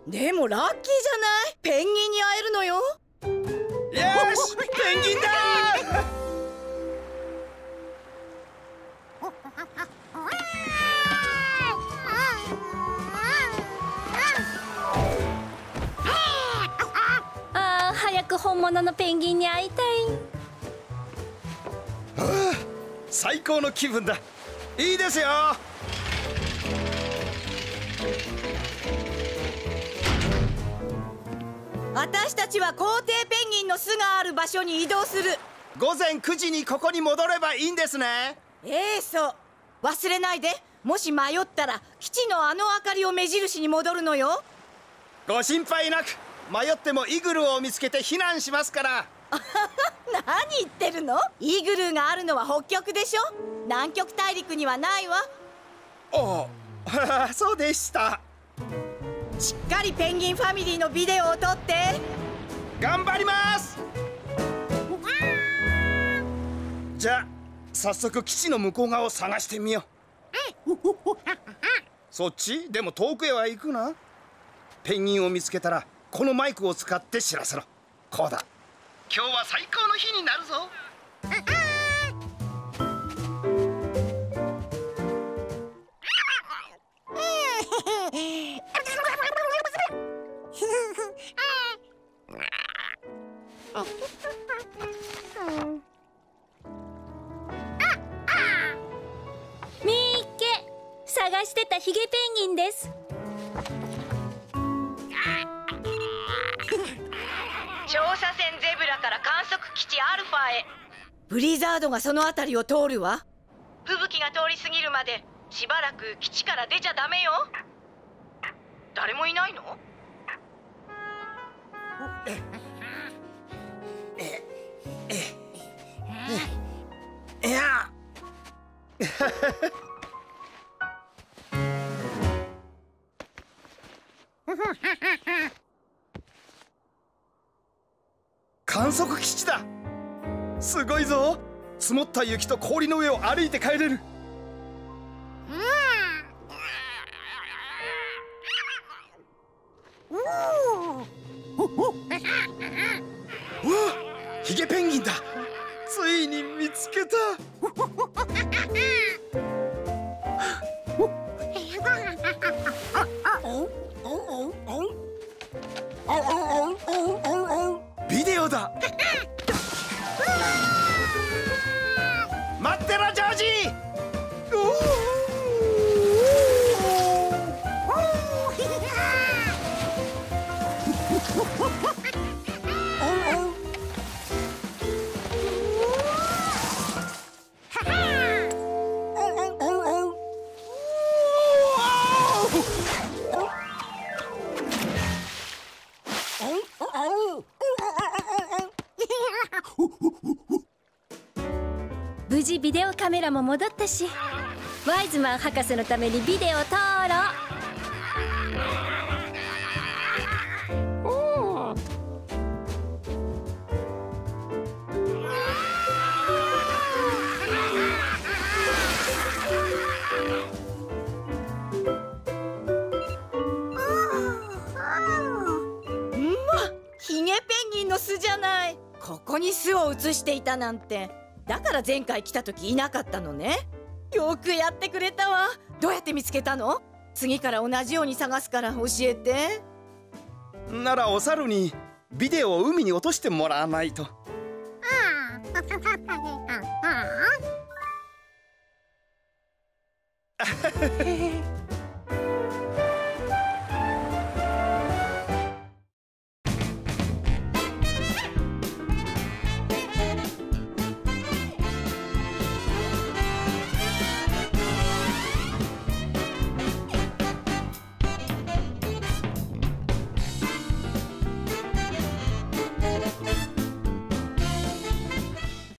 でもラッキーじゃない。ペンギンに会えるのよ。よし、ペンギンだ早く本物のペンギンに会いたい。 最高の気分だ。いいですよ。 私たちは皇帝ペンギンの巣がある場所に移動する。 午前9時にここに戻ればいいんですね。 そう忘れないで。もし迷ったら基地のあの明かりを目印に戻るのよ。 ご心配なく。迷ってもイグルーを見つけて避難しますから。 何言ってるの。イグルーがあるのは北極でしょ。南極大陸にはないわ。 おおそうでした。 しっかりペンギンファミリーのビデオを撮って。 頑張ります。じゃあ早速基地の向こう側を探してみよう。そっちでも遠くへは行くな。ペンギンを見つけたらこのマイクを使って知らせろ。こうだ。今日は最高の日になるぞ。 みーっけ、探してたヒゲペンギンです。 調査船ゼブラから観測基地アルファへ。ブリザードがその辺りを通るわ。吹雪が通り過ぎるまでしばらく基地から出ちゃダメよ。誰もいないの？ いや観測基地だ。すごいぞ。積もった雪と氷の上を歩いて帰れる。ヒゲペンギンだ。ついに見つけた。ビデオだ。待ってろジョージ。 無事ビデオカメラも戻ったし、ワイズマン博士のためにビデオ撮ろう。 ヒゲペンギンの巣じゃない。ここに巣を移していたなんて。だから前回来た時いなかったのね。よくやってくれたわ。どうやって見つけたの？次から同じように探すから教えて。 ならお猿にビデオを海に落としてもらわないと。